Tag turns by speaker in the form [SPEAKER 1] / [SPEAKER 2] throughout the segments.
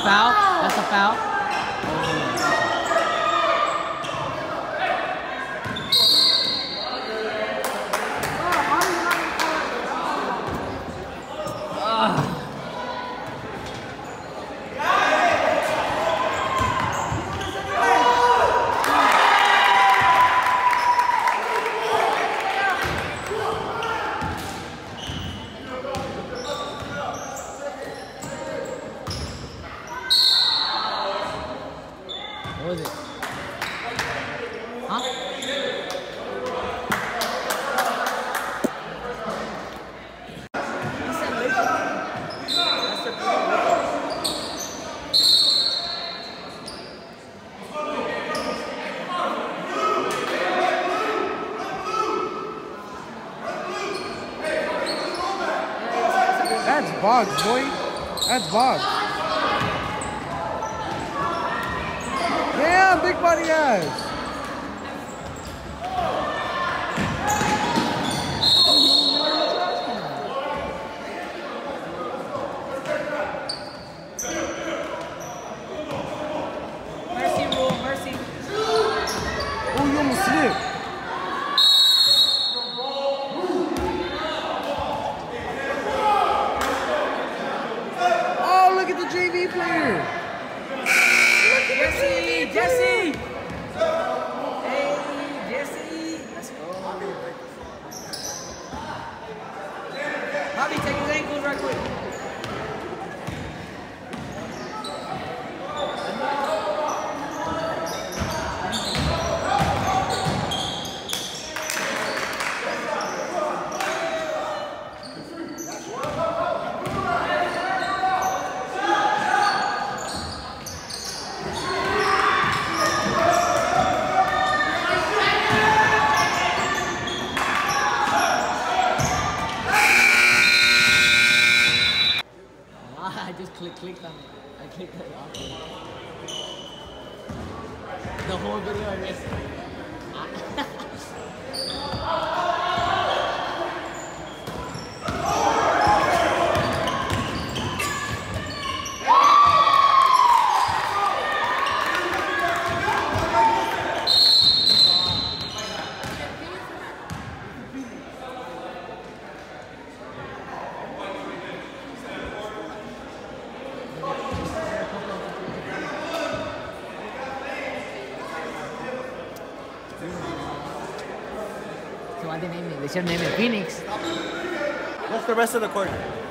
[SPEAKER 1] foul. That's a foul. What was it? Huh?
[SPEAKER 2] That's Boggs, boy. That's Boggs. Yeah, big body ass.
[SPEAKER 1] Mercy rule, mercy.
[SPEAKER 2] Oh, you almost slipped. Oh, look at the JV player.
[SPEAKER 1] Jesse! Hey, Jesse! Let's go. Bobby, take his ankles right quick. I just clicked on it. I clicked it off. The whole video I missed. So why they name it? They should name it Phoenix.
[SPEAKER 3] What's the rest of the court?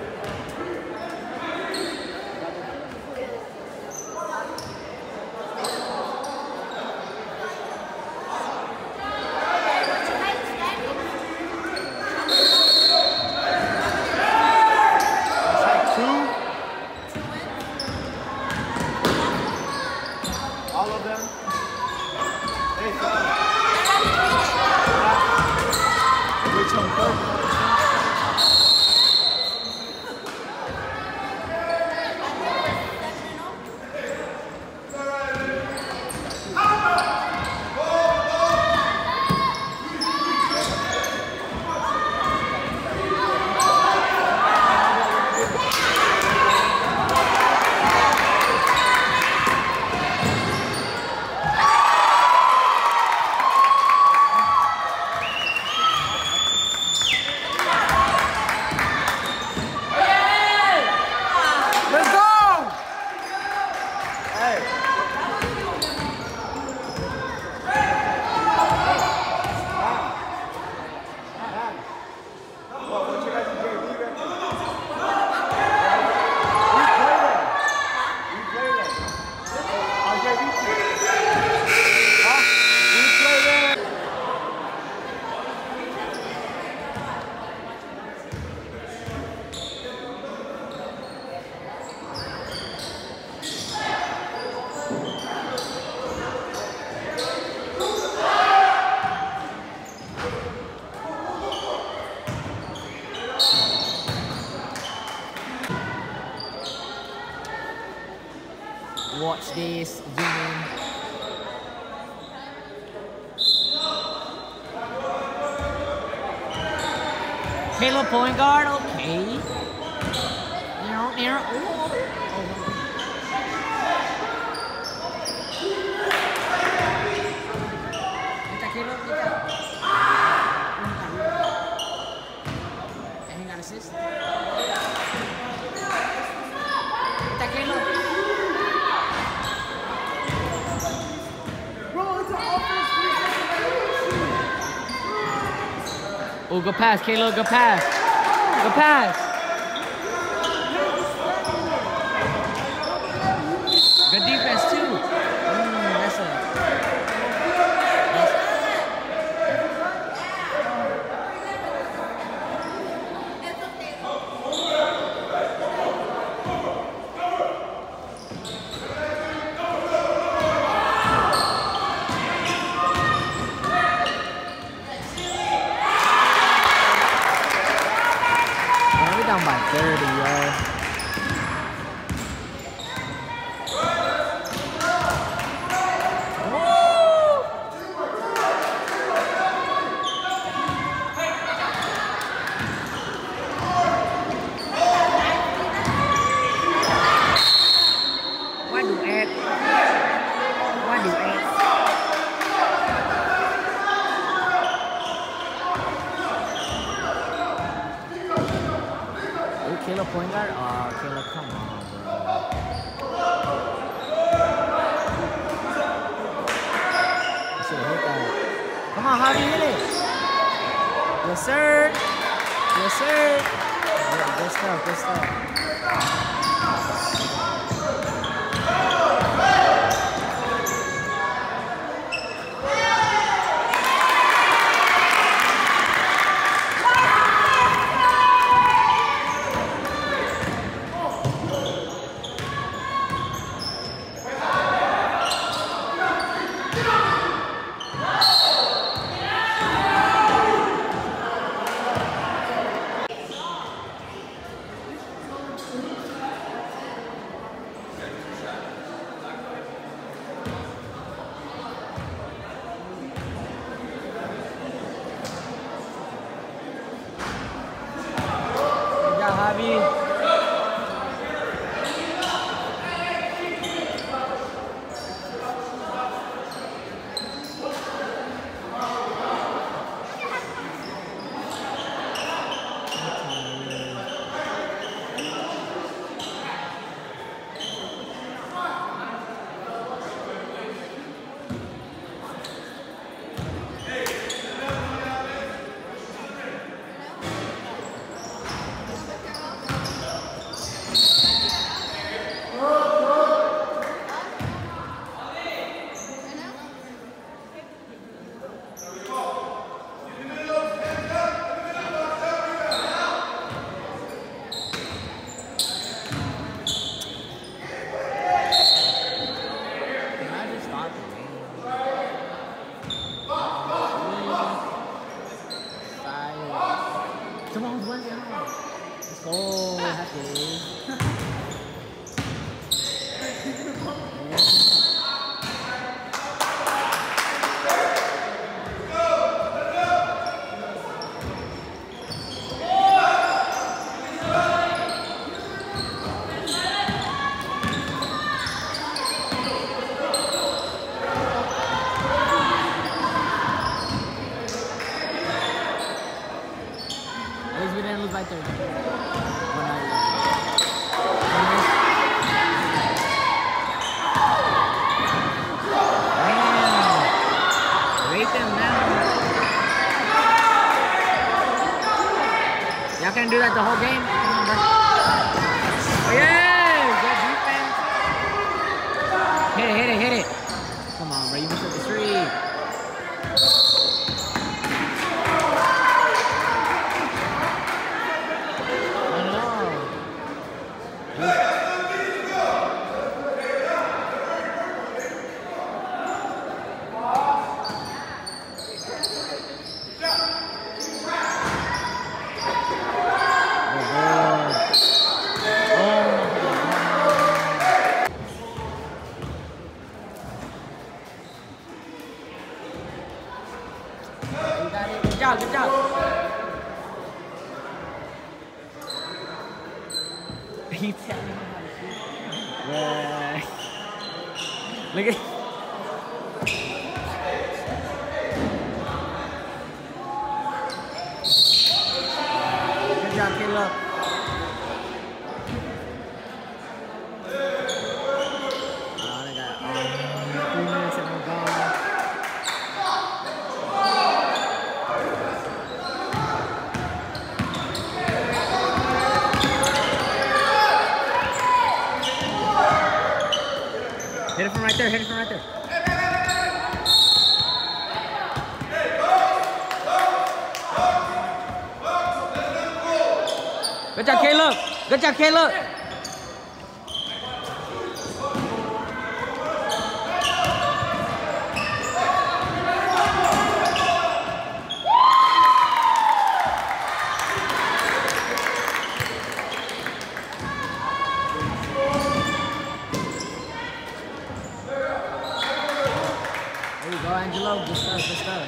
[SPEAKER 3] All of them? Hey, which one first?
[SPEAKER 1] Watch this, zoom in. Caleb point guard, okay. Ooh. Get that, Caleb. Get that. And he got assist. Get that, Caleb.
[SPEAKER 2] Bro, it's an offense.
[SPEAKER 1] Oh, good pass, Caleb. Good pass. Good pass. Good defense too. That's a. We're down by 30, yo. Why do Ed? Oh, Caleb point guard? Oh, Caleb, come on, bro. You should have hit that. Come on, Javi, hit it. Yes, sir. Yes, sir. Good stuff, good stuff. Good job, Javi. Come on, one down. Let's go, happy. At least we didn't lose by 30. Rate them now. Y'all can do that the whole game? Come on, bro. Yeah! Good defense. Hit it, hit it, hit it. Come on, bro. You missed the three. Good job, good job. He's telling me how to shoot. Yeah. Look at. Good job, Caleb. Oh, they got 3 minutes and we're gone. Hit it from right there, hit it from right there. Good job, Caleb. Good job, Caleb. There you go, Angelo. Good stuff, good stuff.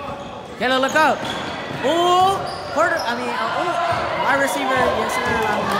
[SPEAKER 1] Caleb, look up. Ooh, wide receiver, yes sir.